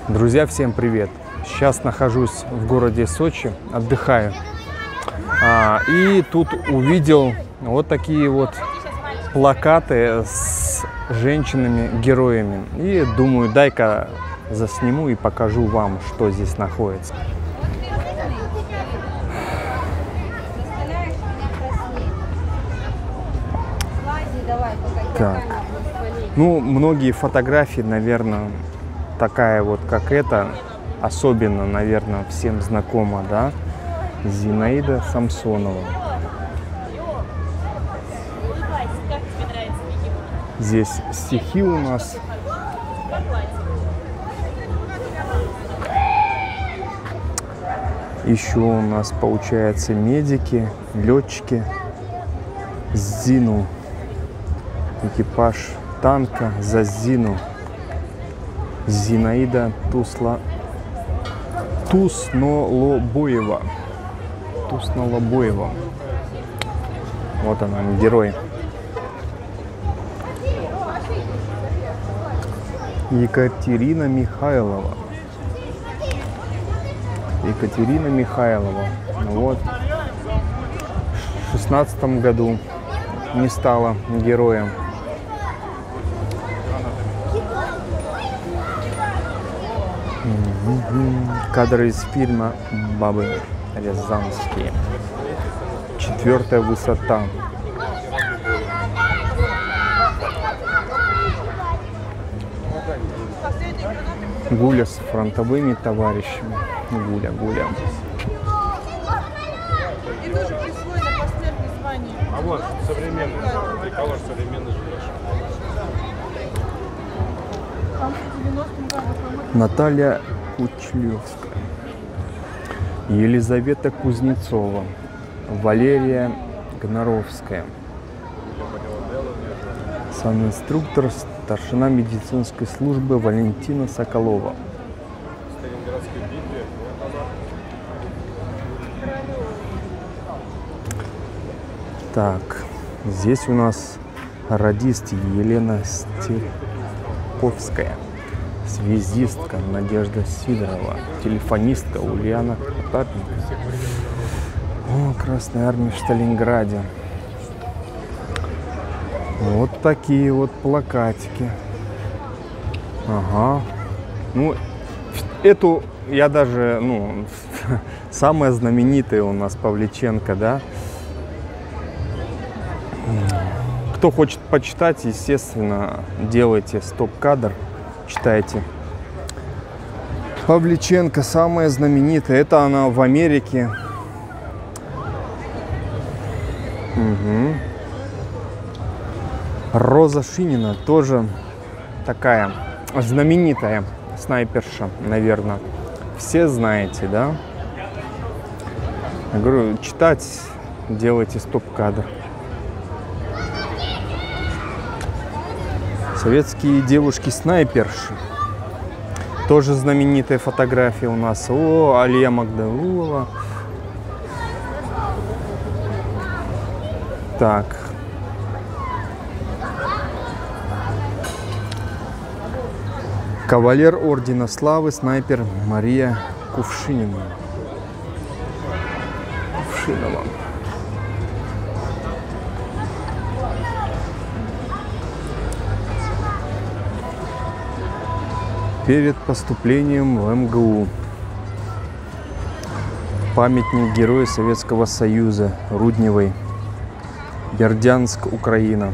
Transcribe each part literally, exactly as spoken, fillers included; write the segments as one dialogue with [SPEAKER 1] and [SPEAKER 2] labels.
[SPEAKER 1] Друзья, всем привет! Сейчас нахожусь в городе Сочи, отдыхаю. А, и тут увидел вот такие вот плакаты с женщинами-героями. И думаю, дай-ка засниму и покажу вам, что здесь находится. Так. Ну, многие фотографии, наверное, такая вот, как эта, особенно, наверное, всем знакома, да? Зинаида Самсонова. Здесь стихи у нас. Еще у нас, получается, медики, летчики, Зину, экипаж танка за Зину. Зинаида Тусла... Туснолобоева. Туснолобоева. Вот она, герой. Екатерина Михайлова. Екатерина Михайлова. Вот. В шестнадцатом году не стала героем. Кадры из фильма «Бабы Рязанские». Четвертая высота. Гуля с фронтовыми товарищами. Гуля, Гуля.
[SPEAKER 2] И тоже присвоено посмертное звание.
[SPEAKER 3] А вот современный, триколор современный же.
[SPEAKER 1] Наталья Кучлевская, Елизавета Кузнецова, Валерия Гнаровская, санинструктор, старшина медицинской службы Валентина Соколова. Так, здесь у нас радист Елена Стельковская. Связистка Надежда Сидорова, телефонистка Ульяна Потапенко. О, Красная Армия в Сталинграде. Вот такие вот плакатики. Ага. Ну, эту я даже, ну, самая знаменитая у нас Павличенко, да. Кто хочет почитать, естественно, делайте стоп-кадр. Читайте. Павличенко самая знаменитая. Это она в Америке. Угу. Роза Шинина тоже такая знаменитая снайперша, наверное. Все знаете, да? Я говорю, читать, делайте стоп-кадр. Советские девушки-снайперши. Тоже знаменитая фотография у нас. О, Алия Магдалулова. Так. Кавалер Ордена Славы, снайпер Мария Кувшинина. Кувшинова. Перед поступлением в эм гэ у. Памятник Героя Советского Союза Рудневой. Бердянск, Украина.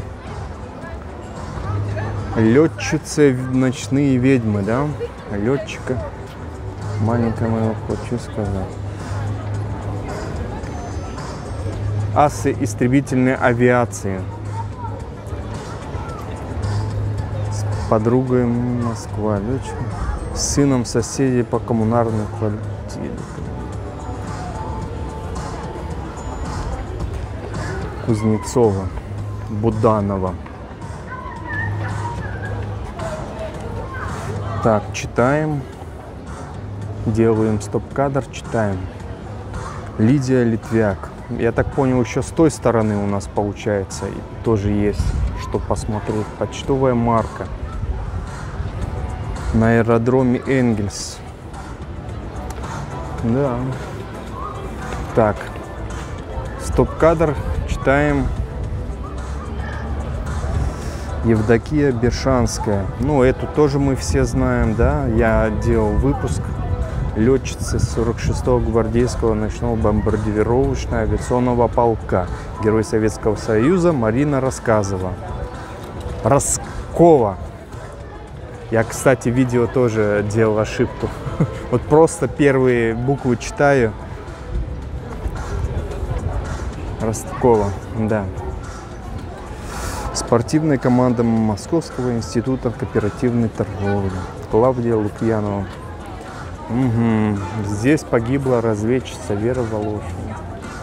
[SPEAKER 1] Летчицы, ночные ведьмы, да? Летчика. Маленькая моего хочу сказать. Асы истребительной авиации. Подругой Москва, дочь, с сыном соседей по коммунарной квартире. Кузнецова, Буданова. Так, читаем. Делаем стоп-кадр, читаем. Лидия Литвяк. Я так понял, еще с той стороны у нас получается тоже есть, что посмотреть. Почтовая марка. На аэродроме Энгельс. Да. Так. Стоп-кадр. Читаем. Евдокия Бершанская. Ну, эту тоже мы все знаем, да. Я делал выпуск. Летчица сорок шестого гвардейского ночного бомбардировочного авиационного полка. Герой Советского Союза Марина Рассказова. Раскова. Я, кстати, видео тоже делал ошибку. Вот просто первые буквы читаю. Росткова, да. Спортивная команда Московского института кооперативной торговли. Клавдия Лукьянова. Угу. Здесь погибла разведчица Вера Волошина.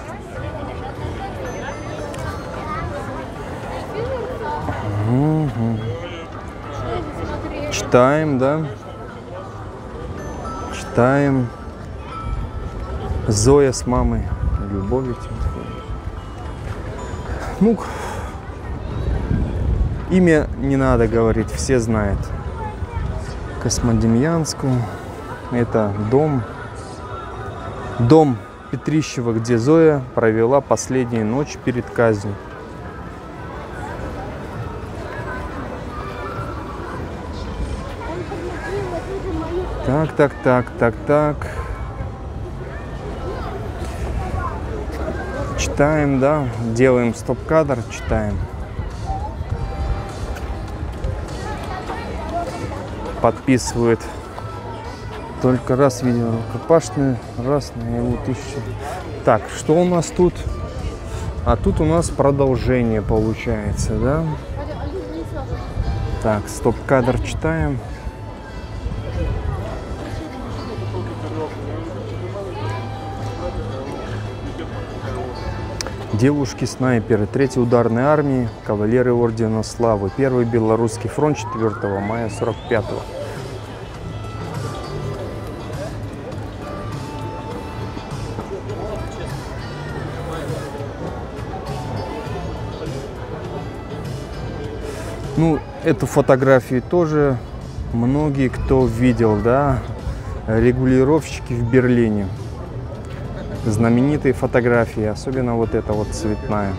[SPEAKER 1] Угу. Читаем, да? Читаем. Зоя с мамой. Любовью. Ну, имя не надо говорить, все знают. Космодемьянскую. Это дом. Дом Петрищева, где Зоя провела последнюю ночь перед казнью. Так, так, так, так, так. Читаем, да, делаем стоп-кадр, читаем. Подписывает. Только раз видел рукопашную, раз на его тысячу. Так, что у нас тут? А тут у нас продолжение получается, да? Так, стоп-кадр читаем. Девушки-снайперы третьей ударной армии, кавалеры ордена Славы. Первый Белорусский фронт четвёртого мая сорок пятого. Ну, эту фотографию тоже многие кто видел, да, регулировщики в Берлине. Знаменитые фотографии, особенно вот эта вот цветная.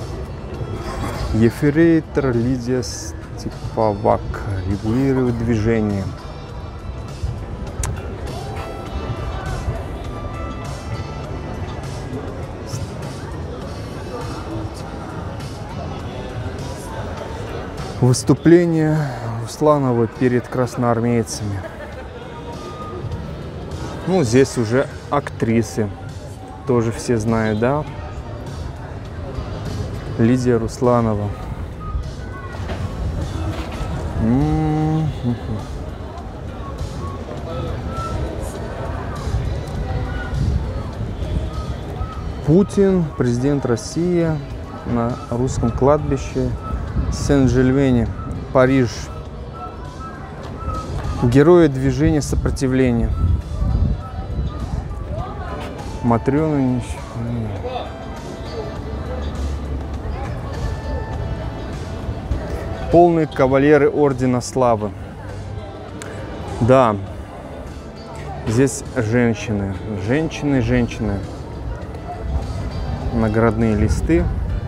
[SPEAKER 1] Ефрейтор Лидия Степовак регулирует движение. Выступление Русланова перед красноармейцами. Ну, здесь уже актрисы. Тоже все знают, да? Лидия Русланова. М-м-м. Путин, президент России, на русском кладбище Сен-Жильвене, Париж. Герои движения сопротивления. Матрёна. Полные кавалеры ордена Славы. Да, здесь женщины, женщины, женщины. Наградные листы.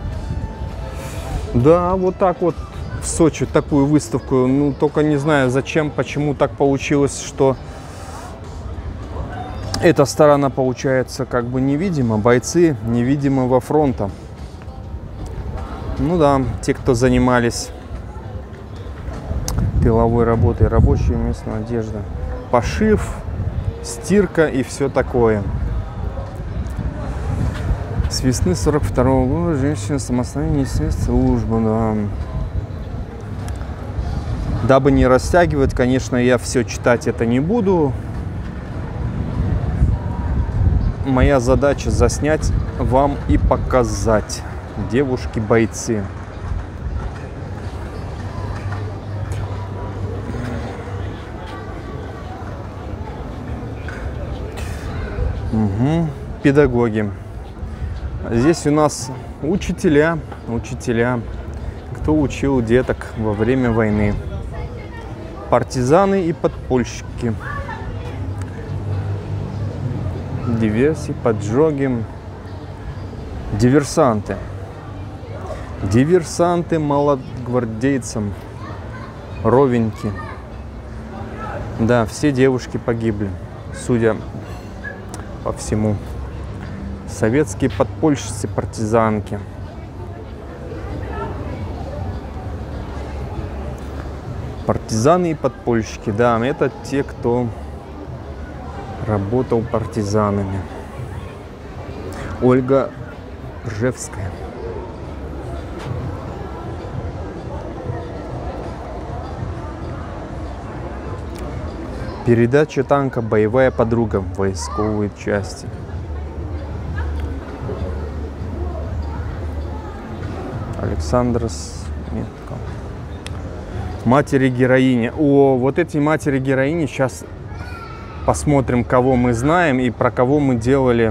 [SPEAKER 1] Да, вот так вот в Сочи такую выставку. Ну, только не знаю, зачем, почему так получилось, что эта сторона получается как бы невидима, бойцы невидимого фронта. Ну да, те, кто занимались тыловой работой, рабочая местная одежда, пошив, стирка и все такое. С весны сорок второго года женщина самостоятельно несет службу, да. Дабы не растягивать, конечно, я все читать это не буду. Моя задача заснять вам и показать. Девушки-бойцы. Угу. Педагоги. Здесь у нас учителя, учителя, кто учил деток во время войны. Партизаны и подпольщики. Диверсии, поджоги. Диверсанты. Диверсанты молодогвардейцам. Ровеньки. Да, все девушки погибли, судя по всему. Советские подпольщицы, партизанки. Партизаны и подпольщики, да, это те, кто работал партизанами. Ольга Ржевская. Передача танка «Боевая подруга» в войсковой части. Александр Сметко. Матери героини. О, вот эти матери героини. Сейчас посмотрим, кого мы знаем и про кого мы делали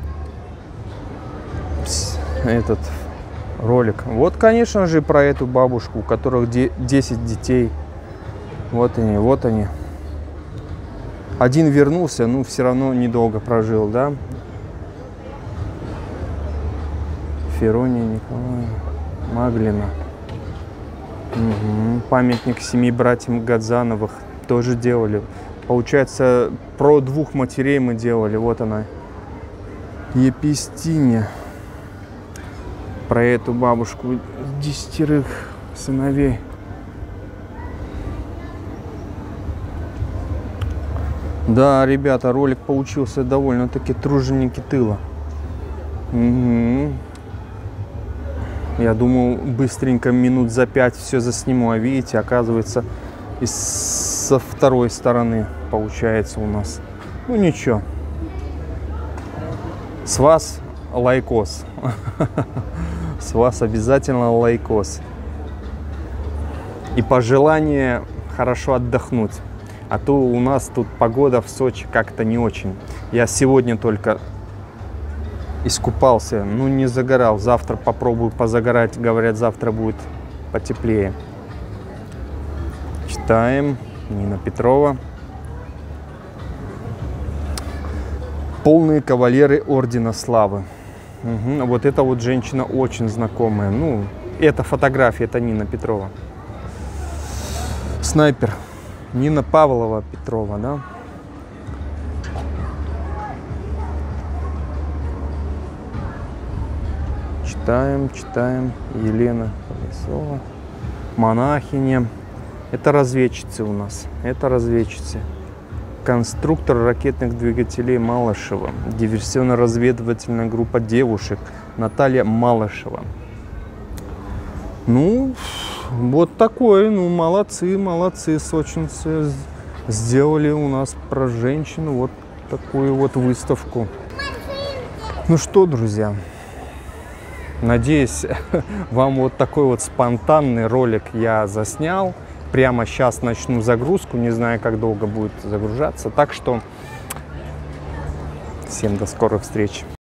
[SPEAKER 1] этот ролик. Вот, конечно же, про эту бабушку, у которых десять детей. Вот они, вот они. Один вернулся, ну, все равно недолго прожил, да? Ферония Николаевна Маглина. Угу. Памятник семи братьям Гадзановых тоже делали. Получается, про двух матерей мы делали. Вот она. Епистиня. Про эту бабушку десятерых сыновей. Да, ребята, ролик получился довольно-таки труженики тыла. Угу. Я думал, быстренько минут за пять все засниму, а видите, оказывается, и со второй стороны получается у нас. Ну ничего. С вас лайкос. С вас обязательно лайкос. И пожелание хорошо отдохнуть. А то у нас тут погода в Сочи как-то не очень. Я сегодня только искупался, ну не загорал. Завтра попробую позагорать. Говорят, завтра будет потеплее. Читаем. Нина Петрова. Полные кавалеры Ордена Славы. Угу. Вот эта вот женщина очень знакомая. Ну, это фотография, это Нина Петрова. Снайпер. Нина Павлова Петрова, да? Читаем, читаем. Елена Колесова. Монахиня. Это разведчицы у нас. Это разведчицы. Конструктор ракетных двигателей Малышева. Диверсионно-разведывательная группа девушек Наталья Малышева. Ну, вот такое, ну, молодцы, молодцы, сочинцы сделали у нас про женщин вот такую вот выставку. Ну что, друзья, надеюсь, вам вот такой вот спонтанный ролик я заснял. Прямо сейчас начну загрузку, не знаю, как долго будет загружаться. Так что всем до скорых встреч.